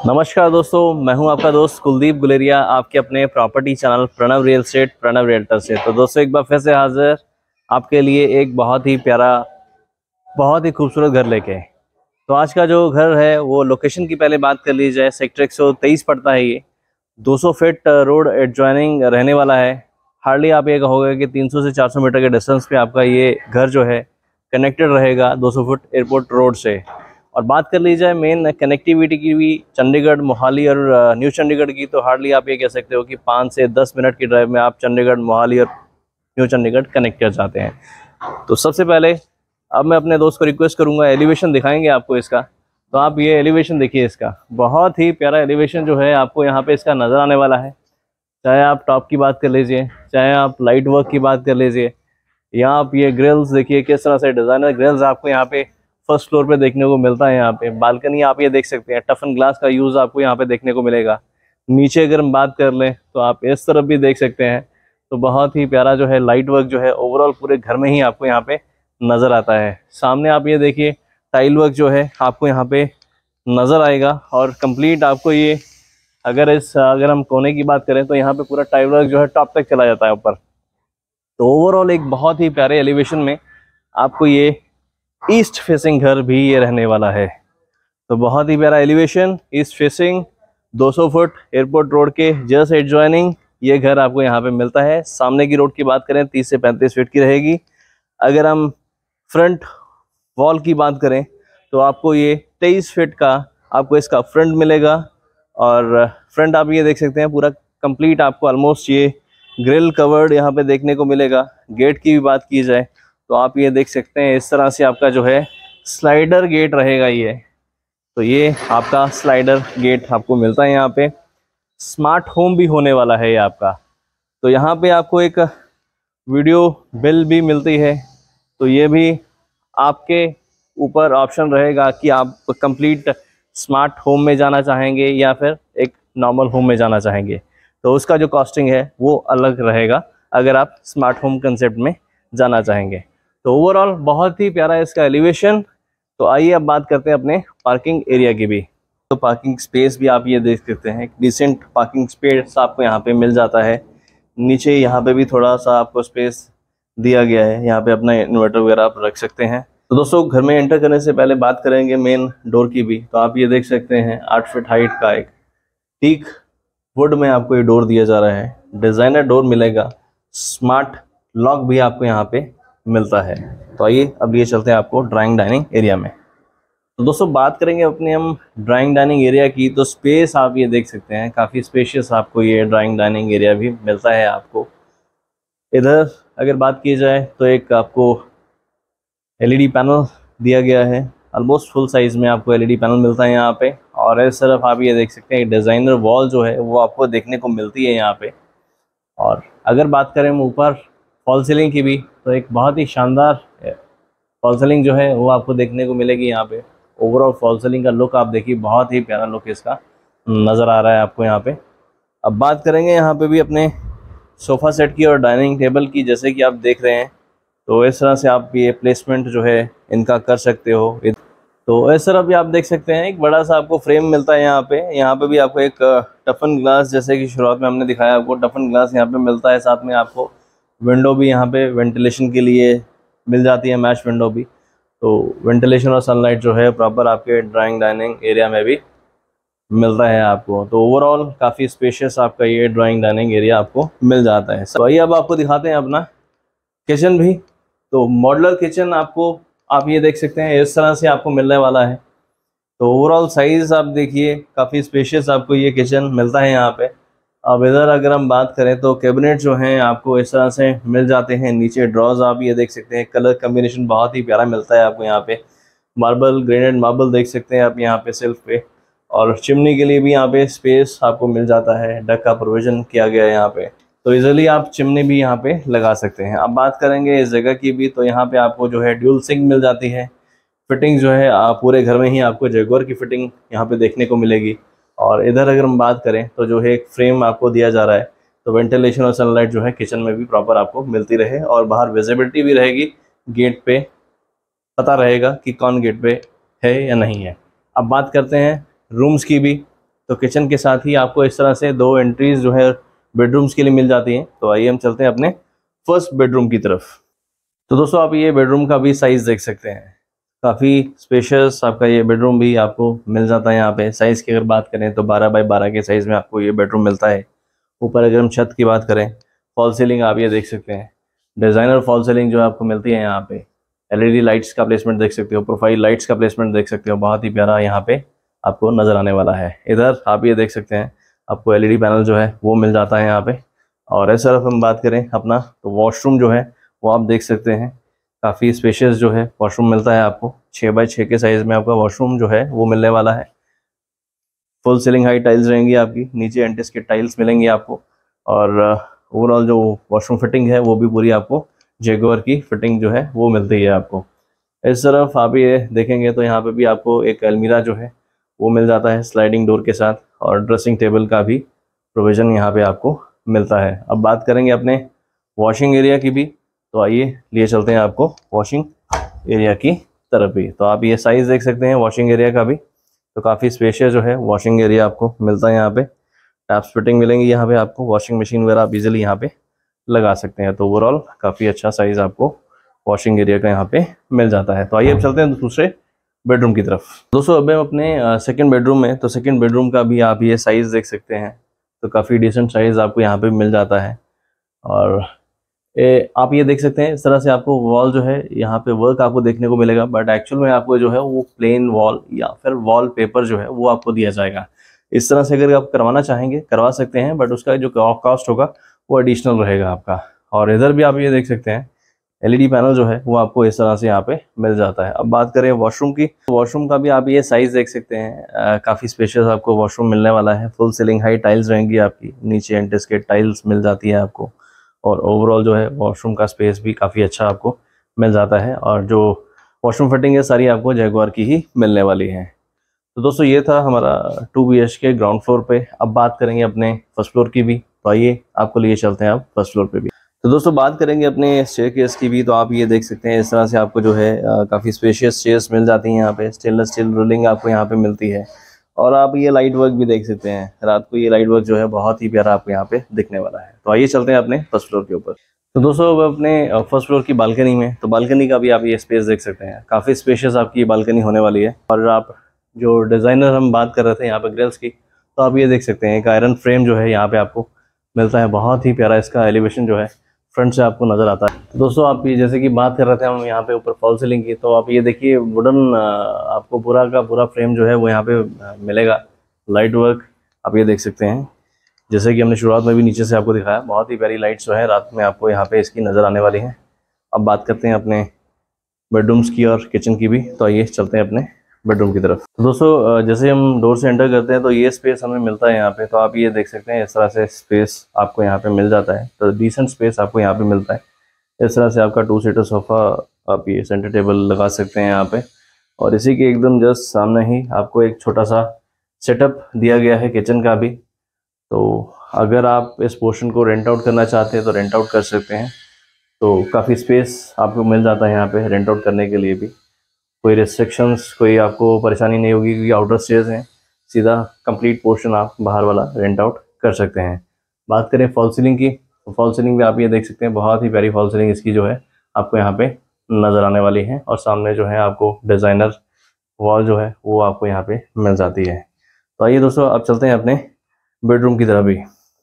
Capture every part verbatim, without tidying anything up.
नमस्कार दोस्तों, मैं हूं आपका दोस्त कुलदीप गुलेरिया, आपके अपने property channel Pranav real estate Pranav realtor से। तो दोस्तों एक बार फिर से हाजिर आपके लिए एक बहुत ही प्यारा, बहुत ही खूबसूरत घर लेके। तो आज का जो घर है वो लोकेशन की पहले बात कर ली जाए। सेक्टर एक सौ तेईस पड़ता है, ये दो सौ फीट रोड एडजॉइनिंग रहने वाला है। हार्डली आप ये कहोगे कि तीन सौ से चार सौ मीटर के डिस्टेंस पे आपका ये घर जो है कनेक्टेड रहेगा दो सौ फुट एयरपोर्ट रोड से। और बात कर ली जाए मेन कनेक्टिविटी की भी, चंडीगढ़, मोहाली और न्यू चंडीगढ़ की, तो हार्डली आप ये कह सकते हो कि पाँच से दस मिनट की ड्राइव में आप चंडीगढ़, मोहाली और न्यू चंडीगढ़ कनेक्ट कर जाते हैं। तो सबसे पहले अब मैं अपने दोस्त को रिक्वेस्ट करूंगा, एलिवेशन दिखाएंगे आपको इसका। तो आप ये एलिवेशन देखिए, इसका बहुत ही प्यारा एलिवेशन जो है आपको यहाँ पे इसका नज़र आने वाला है। चाहे आप टॉप की बात कर लीजिए, चाहे आप लाइट वर्क की बात कर लीजिए, यहाँ आप ये ग्रिल्स देखिए किस तरह से डिज़ाइनर ग्रिल्स आपको यहाँ पे फर्स्ट फ्लोर पे देखने को मिलता है। यहाँ पे बालकनी आप ये देख सकते हैं, टफन ग्लास का यूज़ आपको यहाँ पे देखने को मिलेगा। नीचे अगर हम बात कर लें तो आप इस तरफ भी देख सकते हैं। तो बहुत ही प्यारा जो है लाइट वर्क जो है ओवरऑल पूरे घर में ही आपको यहाँ पे नज़र आता है। सामने आप ये देखिए टाइल वर्क जो है आपको यहाँ पे नज़र आएगा। और कंप्लीट आपको ये अगर इस अगर हम कोने की बात करें तो यहाँ पे पूरा टाइल वर्क जो है टॉप तक चला जाता है ऊपर। तो ओवरऑल एक बहुत ही प्यारे एलिवेशन में आपको ये ईस्ट फेसिंग घर भी ये रहने वाला है। तो बहुत ही प्यारा एलिवेशन, ईस्ट फेसिंग, दो सौ फुट एयरपोर्ट रोड के जस्ट एडजॉइनिंग ये घर आपको यहाँ पे मिलता है। सामने की रोड की बात करें तीस से पैंतीस फीट की रहेगी। अगर हम फ्रंट वॉल की बात करें तो आपको ये तेईस फीट का आपको इसका फ्रंट मिलेगा। और फ्रंट आप ये देख सकते हैं पूरा कंप्लीट आपको ऑलमोस्ट ये ग्रिल कवर्ड यहाँ पे देखने को मिलेगा। गेट की भी बात की जाए तो आप ये देख सकते हैं इस तरह से आपका जो है स्लाइडर गेट रहेगा ये। तो ये आपका स्लाइडर गेट आपको मिलता है यहाँ पे। स्मार्ट होम भी होने वाला है ये आपका। तो यहाँ पे आपको एक वीडियो बिल भी मिलती है। तो ये भी आपके ऊपर ऑप्शन रहेगा कि आप कंप्लीट स्मार्ट होम में जाना चाहेंगे या फिर एक नॉर्मल होम में जाना चाहेंगे। तो उसका जो कॉस्टिंग है वो अलग रहेगा अगर आप स्मार्ट होम कंसेप्ट में जाना चाहेंगे। तो ओवरऑल बहुत ही प्यारा इसका एलिवेशन। तो आइए अब बात करते हैं अपने पार्किंग एरिया की भी। तो पार्किंग स्पेस भी आप ये देख सकते हैं, डिसेंट पार्किंग स्पेस आपको यहाँ पे मिल जाता है। नीचे यहाँ पे भी थोड़ा सा आपको स्पेस दिया गया है, यहाँ पे अपना इन्वर्टर वगैरह आप रख सकते हैं। तो दोस्तों घर में एंटर करने से पहले बात करेंगे मेन डोर की भी। तो आप ये देख सकते हैं आठ फीट हाइट का एक टीक वुड में आपको ये डोर दिया जा रहा है। डिज़ाइनर डोर मिलेगा, स्मार्ट लॉक भी आपको यहाँ पे मिलता है। तो आइए अब ये चलते हैं आपको ड्राइंग डाइनिंग एरिया में। तो दोस्तों बात करेंगे अपने हम ड्राइंग डाइनिंग एरिया की। तो स्पेस आप ये देख सकते हैं, काफ़ी स्पेशियस आपको ये ड्राइंग डाइनिंग एरिया भी मिलता है आपको। इधर अगर बात की जाए तो एक आपको एलईडी पैनल दिया गया है, ऑलमोस्ट फुल साइज़ में आपको एलईडी पैनल मिलता है यहाँ पे। और इस तरफ आप ये देख सकते हैं डिज़ाइनर वॉल जो है वो आपको देखने को मिलती है यहाँ पे। और अगर बात करें हम ऊपर फॉल सीलिंग की भी तो एक बहुत ही शानदार फॉल सीलिंग जो है वो आपको देखने को मिलेगी यहाँ पे। ओवरऑल फॉल सीलिंग का लुक आप देखिए, बहुत ही प्यारा लुक इसका नज़र आ रहा है आपको यहाँ पे। अब बात करेंगे यहाँ पे भी अपने सोफ़ा सेट की और डाइनिंग टेबल की। जैसे कि आप देख रहे हैं तो इस तरह से आप ये प्लेसमेंट जो है इनका कर सकते हो। तो इस तरह भी आप देख सकते हैं एक बड़ा सा आपको फ्रेम मिलता है यहाँ पे। यहाँ पे भी आपको एक टफन ग्लास, जैसे कि शुरुआत में हमने दिखाया आपको टफन ग्लास यहाँ पे मिलता है। साथ में आपको विंडो भी यहाँ पे वेंटिलेशन के लिए मिल जाती है, मैश विंडो भी। तो वेंटिलेशन और सनलाइट जो है प्रॉपर आपके ड्राइंग डाइनिंग एरिया में भी मिलता है आपको। तो ओवरऑल काफ़ी स्पेशियस आपका ये ड्राइंग डाइनिंग एरिया आपको मिल जाता है। तो आइए अब आपको दिखाते हैं अपना किचन भी। तो मॉड्यूलर किचन आपको आप ये देख सकते हैं इस तरह से आपको मिलने वाला है। तो ओवरऑल साइज़ आप देखिए, काफ़ी स्पेशियस आपको ये किचन मिलता है यहाँ पे। अब इधर अगर हम बात करें तो कैबिनेट जो हैं आपको इस तरह से मिल जाते हैं। नीचे ड्रॉज आप ये देख सकते हैं, कलर कम्बिनेशन बहुत ही प्यारा मिलता है आपको यहाँ पे। मार्बल, ग्रेनाइट मार्बल देख सकते हैं आप यहाँ पे सेल्फ पे। और चिमनी के लिए भी यहाँ पे स्पेस आपको मिल जाता है, डक का प्रोविज़न किया गया है यहाँ पे। तो इजीली आप चिमनी भी यहाँ पे लगा सकते हैं। अब बात करेंगे इस जगह की भी, तो यहाँ पे आपको जो है ड्यूल सिंक मिल जाती है। फिटिंग जो है आप पूरे घर में ही आपको जैगुआर की फिटिंग यहाँ पे देखने को मिलेगी। और इधर अगर हम बात करें तो जो है एक फ्रेम आपको दिया जा रहा है, तो वेंटिलेशन और सनलाइट जो है किचन में भी प्रॉपर आपको मिलती रहे और बाहर विजिबिलिटी भी रहेगी, गेट पे पता रहेगा कि कौन गेट पे है या नहीं है। अब बात करते हैं रूम्स की भी। तो किचन के साथ ही आपको इस तरह से दो एंट्रीज जो है बेडरूम्स के लिए मिल जाती हैं। तो आइए हम चलते हैं अपने फर्स्ट बेडरूम की तरफ। तो दोस्तों आप ये बेडरूम का भी साइज़ देख सकते हैं, काफ़ी स्पेशियस आपका ये बेडरूम भी आपको मिल जाता है यहाँ पे। साइज़ की अगर बात करें तो बारह बाई बारह के साइज़ में आपको ये बेडरूम मिलता है। ऊपर अगर हम छत की बात करें, फॉल सीलिंग आप ये देख सकते हैं, डिज़ाइनर फॉल सीलिंग जो आपको मिलती है यहाँ पे। एलईडी लाइट्स का प्लेसमेंट देख सकते हो, प्रोफाइल लाइट्स का प्लेसमेंट देख सकते हो, बहुत ही प्यारा यहाँ पे आपको नज़र आने वाला है। इधर आप ये देख सकते हैं आपको एलईडी पैनल जो है वो मिल जाता है यहाँ पे। और इस तरफ हम बात करें अपना, तो वॉशरूम जो है वो आप देख सकते हैं, काफ़ी स्पेशियस जो है वॉशरूम मिलता है आपको। छः बाई छः के साइज़ में आपका वॉशरूम जो है वो मिलने वाला है। फुल सीलिंग हाई टाइल्स रहेंगी आपकी, नीचे एंटिस के टाइल्स मिलेंगी आपको। और ओवरऑल जो वॉशरूम फिटिंग है वो भी पूरी आपको जैगुआर की फिटिंग जो है वो मिलती है आपको। इस तरफ आप ये देखेंगे तो यहाँ पे भी आपको एक अलमीरा जो है वो मिल जाता है स्लाइडिंग डोर के साथ, और ड्रेसिंग टेबल का भी प्रोविज़न यहाँ पे आपको मिलता है। अब बात करेंगे अपने वॉशिंग एरिया की भी, तो आइए लिए चलते हैं आपको वॉशिंग एरिया की तरफ भी। तो आप ये साइज़ देख सकते हैं वॉशिंग एरिया का भी, तो काफ़ी स्पेशियस जो है वॉशिंग एरिया आपको मिलता है यहाँ पे। टैप्स फिटिंग मिलेंगी यहाँ पे आपको, वॉशिंग मशीन वगैरह आप इजीली यहाँ पे लगा सकते हैं। तो ओवरऑल काफ़ी अच्छा साइज़ आपको वॉशिंग एरिया का यहाँ पे मिल जाता है। तो आइए अब चलते हैं दूसरे बेडरूम की तरफ। दोस्तों अब हम अपने सेकंड बेडरूम में, तो सेकंड बेडरूम का भी आप ये साइज़ देख सकते हैं, तो काफ़ी डिसेंट साइज़ आपको यहाँ पे मिल जाता है। और ए, आप ये देख सकते हैं इस तरह से आपको वॉल जो है यहाँ पे वर्क आपको देखने को मिलेगा, बट एक्चुअल में आपको जो है वो प्लेन वॉल या फिर वॉल पेपर जो है वो आपको दिया जाएगा। इस तरह से अगर आप करवाना चाहेंगे करवा सकते हैं, बट उसका जो कॉस्ट होगा वो एडिशनल रहेगा आपका। और इधर भी आप ये देख सकते हैं एलईडी पैनल जो है वो आपको इस तरह से यहाँ पे मिल जाता है। अब बात करें वॉशरूम की, तो वॉशरूम का भी आप ये साइज़ देख सकते हैं, काफ़ी स्पेशियस आपको वॉशरूम मिलने वाला है। फुल सीलिंग हाई टाइल्स रहेंगी आपकी, नीचे एंटिस के टाइल्स मिल जाती है आपको। और ओवरऑल जो है वॉशरूम का स्पेस भी काफ़ी अच्छा आपको मिल जाता है। और जो वॉशरूम फिटिंग है सारी आपको जैगुआर की ही मिलने वाली है। तो दोस्तों ये था हमारा two B H K ground floor पे। अब बात करेंगे अपने फर्स्ट फ्लोर की भी, तो आइए आपको लिए चलते हैं आप फर्स्ट फ्लोर पे भी। तो दोस्तों बात करेंगे अपने स्टेयरकेस की भी, तो आप ये देख सकते हैं इस तरह से आपको जो है काफ़ी स्पेशियस चेयर्स मिल जाती हैं यहाँ पे। स्टेनलेस स्टील रोलिंग आपको यहाँ पे मिलती है। और आप ये लाइट वर्क भी देख सकते हैं, रात को ये लाइट वर्क जो है बहुत ही प्यारा आपको यहाँ पे दिखने वाला है। तो आइए चलते हैं अपने फर्स्ट फ्लोर के ऊपर। तो दोस्तों अब अपने फर्स्ट फ्लोर की बालकनी में, तो बालकनी का भी आप ये स्पेस देख सकते हैं, काफ़ी स्पेशियस आपकी ये बालकनी होने वाली है। और आप जो डिज़ाइनर हम बात कर रहे थे यहाँ पे ग्रिल्स की, तो आप ये देख सकते हैं एक आयरन फ्रेम जो है यहाँ पे आपको मिलता है। बहुत ही प्यारा इसका एलिवेशन जो है फ्रंट से आपको नज़र आता है। तो दोस्तों आप ये जैसे कि बात कर रहे थे हम यहाँ पे ऊपर फॉल सीलिंग की, तो आप ये देखिए वुडन आपको पूरा का पूरा फ्रेम जो है वो यहाँ पे मिलेगा। लाइट वर्क आप ये देख सकते हैं, जैसे कि हमने शुरुआत में भी नीचे से आपको दिखाया, बहुत ही प्यारी लाइट्स जो है रात में आपको यहाँ पे इसकी नज़र आने वाली है। अब बात करते हैं अपने बेडरूम्स की और किचन की भी, तो आइए चलते हैं अपने बेडरूम की तरफ। तो दोस्तों जैसे हम डोर से एंटर करते हैं तो ये स्पेस हमें मिलता है यहाँ पे, तो आप ये देख सकते हैं इस तरह से स्पेस आपको यहाँ पे मिल जाता है। तो डिसेंट स्पेस आपको यहाँ पे मिलता है। इस तरह से आपका टू सीटर सोफ़ा, आप ये सेंटर टेबल लगा सकते हैं यहाँ पे। और इसी के एकदम जस्ट सामने ही आपको एक छोटा सा सेटअप दिया गया है किचन का भी। तो अगर आप इस पोर्शन को रेंट आउट करना चाहते हैं तो रेंट आउट कर सकते हैं। तो काफ़ी स्पेस आपको मिल जाता है यहाँ पे रेंट आउट करने के लिए भी। कोई रिस्ट्रिक्शंस, कोई आपको परेशानी नहीं होगी, क्योंकि आउटर स्टेयर्स हैं, सीधा कंप्लीट पोर्शन आप बाहर वाला रेंट आउट कर सकते हैं। बात करें फॉल सीलिंग की, तो फॉल सीलिंग भी आप ये देख सकते हैं, बहुत ही प्यारी फॉल सीलिंग इसकी जो है आपको यहाँ पे नज़र आने वाली है। और सामने जो है आपको डिज़ाइनर वॉल जो है वो आपको यहाँ पे मिल जाती है। तो आइए दोस्तों अब चलते हैं अपने बेडरूम की तरफ भी।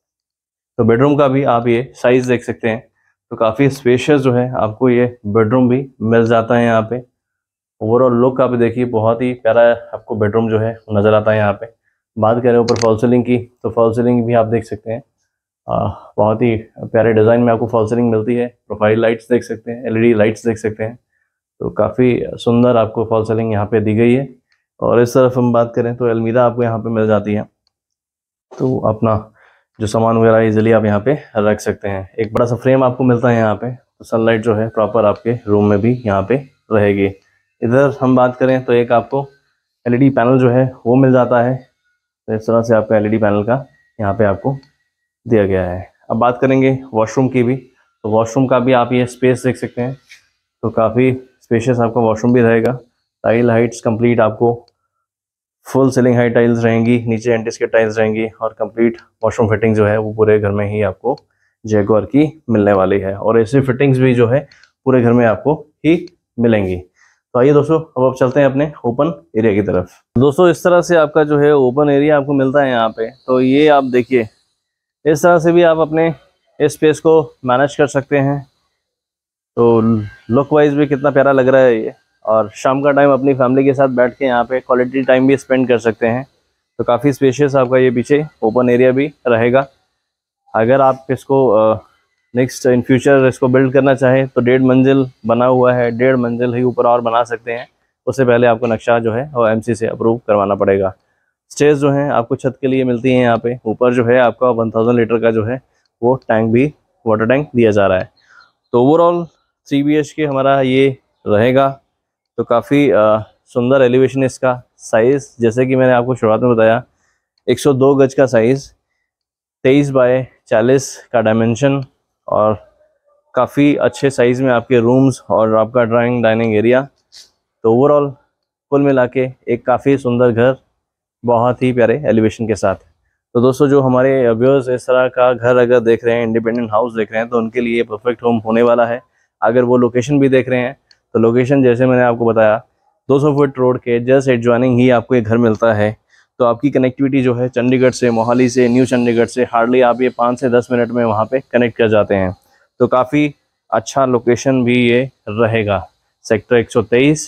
तो बेडरूम का भी आप ये साइज़ देख सकते हैं, तो काफ़ी स्पेशियस जो है आपको ये बेडरूम भी मिल जाता है यहाँ पे। ओवरऑल लुक आप देखिए, बहुत ही प्यारा आपको बेडरूम जो है नज़र आता है यहाँ पे। बात करें ऊपर फॉल सीलिंग की, तो फॉल सीलिंग भी आप देख सकते हैं, आ, बहुत ही प्यारे डिज़ाइन में आपको फॉल सीलिंग मिलती है। प्रोफाइल लाइट्स देख सकते हैं, एलईडी लाइट्स देख सकते हैं, तो काफ़ी सुंदर आपको फॉल सीलिंग यहाँ पे दी गई है। और इस तरफ हम बात करें तो अलमीरा आपको यहाँ पे मिल जाती है, तो अपना जो सामान वगैरह इजीली आप यहाँ पे रख सकते हैं। एक बड़ा सा फ्रेम आपको मिलता है यहाँ पे, तो सनलाइट जो है प्रॉपर आपके रूम में भी यहाँ पे रहेगी। इधर हम बात करें तो एक आपको एलईडी पैनल जो है वो मिल जाता है। तो इस तरह से आपका एलईडी पैनल का यहाँ पे आपको दिया गया है। अब बात करेंगे वॉशरूम की भी, तो वॉशरूम का भी आप ये स्पेस देख सकते हैं, तो काफ़ी स्पेशियस आपका वॉशरूम भी रहेगा। टाइल हाइट्स कंप्लीट आपको फुल सीलिंग हाई टाइल्स रहेंगी, नीचे एंटीस के टाइल्स रहेंगी और कंप्लीट वॉशरूम फिटिंग जो है वो पूरे घर में ही आपको जैगुआर की मिलने वाली है। और ऐसी फिटिंग्स भी जो है पूरे घर में आपको ही मिलेंगी। तो आइए दोस्तों, अब आप चलते हैं अपने ओपन एरिया की तरफ। दोस्तों इस तरह से आपका जो है ओपन एरिया आपको मिलता है यहाँ पे। तो ये आप देखिए, इस तरह से भी आप अपने स्पेस को मैनेज कर सकते हैं। तो लुक वाइज भी कितना प्यारा लग रहा है ये। और शाम का टाइम अपनी फैमिली के साथ बैठ के यहाँ पे क्वालिटी टाइम भी स्पेंड कर सकते हैं। तो काफ़ी स्पेशियस आपका ये पीछे ओपन एरिया भी रहेगा। अगर आप इसको नेक्स्ट इन फ्यूचर इसको बिल्ड करना चाहें तो डेढ़ मंजिल बना हुआ है, डेढ़ मंजिल ही ऊपर और बना सकते हैं। उससे पहले आपको नक्शा जो है वो एमसी से अप्रूव करवाना पड़ेगा। स्टेज जो हैं आपको छत के लिए मिलती हैं यहाँ पे। ऊपर जो है आपका वन थाउजेंड लीटर का जो है वो टैंक भी, वाटर टैंक दिया जा रहा है। तो ओवरऑल थ्री बी एच के हमारा ये रहेगा। तो काफ़ी सुंदर एलिवेशन इसका। साइज़ जैसे कि मैंने आपको शुरुआत में बताया, एक सौ दो गज का साइज़, तेईस बाय चालीस का डायमेंशन और काफ़ी अच्छे साइज़ में आपके रूम्स और आपका ड्राइंग डाइनिंग एरिया। तो ओवरऑल कुल मिला के एक काफ़ी सुंदर घर, बहुत ही प्यारे एलिवेशन के साथ। तो दोस्तों जो हमारे व्यूअर्स इस तरह का घर अगर देख रहे हैं, इंडिपेंडेंट हाउस देख रहे हैं, तो उनके लिए परफेक्ट होम होने वाला है। अगर वो लोकेशन भी देख रहे हैं तो लोकेशन जैसे मैंने आपको बताया, दो सौ फुट रोड के जस्ट एडजॉइनिंग ही आपको ये घर मिलता है। तो आपकी कनेक्टिविटी जो है चंडीगढ़ से, मोहाली से, न्यू चंडीगढ़ से हार्डली आप ये पाँच से दस मिनट में वहाँ पे कनेक्ट कर जाते हैं। तो काफ़ी अच्छा लोकेशन भी ये रहेगा। सेक्टर एक सौ तेईस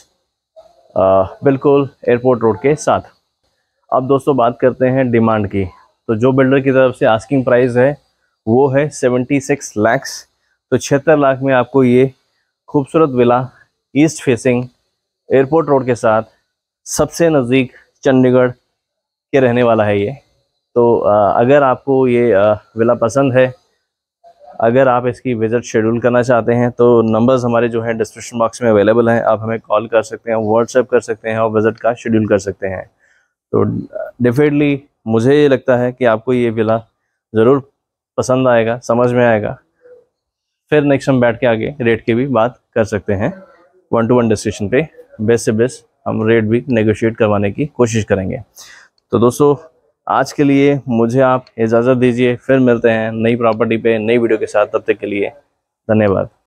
बिल्कुल एयरपोर्ट रोड के साथ। अब दोस्तों बात करते हैं डिमांड की। तो जो बिल्डर की तरफ से आस्किंग प्राइस है वो है सेवेंटी सिक्स लैक्स। तो छिहत्तर लाख में आपको ये खूबसूरत villa east facing airport road के साथ सबसे नज़दीक चंडीगढ़ के रहने वाला है ये। तो आ, अगर आपको ये आ, विला पसंद है, अगर आप इसकी विज़िट शेड्यूल करना चाहते हैं तो नंबर्स हमारे जो हैं डिस्क्रिप्शन बॉक्स में अवेलेबल हैं। आप हमें कॉल कर सकते हैं, व्हाट्सएप कर सकते हैं और विज़िट का शेड्यूल कर सकते हैं। तो डेफिनेटली मुझे ये लगता है कि आपको ये विला ज़रूर पसंद आएगा, समझ में आएगा। फिर नेक्स्ट हम बैठ के आगे रेट की भी बात कर सकते हैं। वन टू वन डिस्कशन पे बेस्ट से बेस्ट हम रेट भी नेगोशिएट करवाने की कोशिश करेंगे। तो दोस्तों आज के लिए मुझे आप इजाज़त दीजिए, फिर मिलते हैं नई प्रॉपर्टी पे नई वीडियो के साथ। तब तक के लिए धन्यवाद।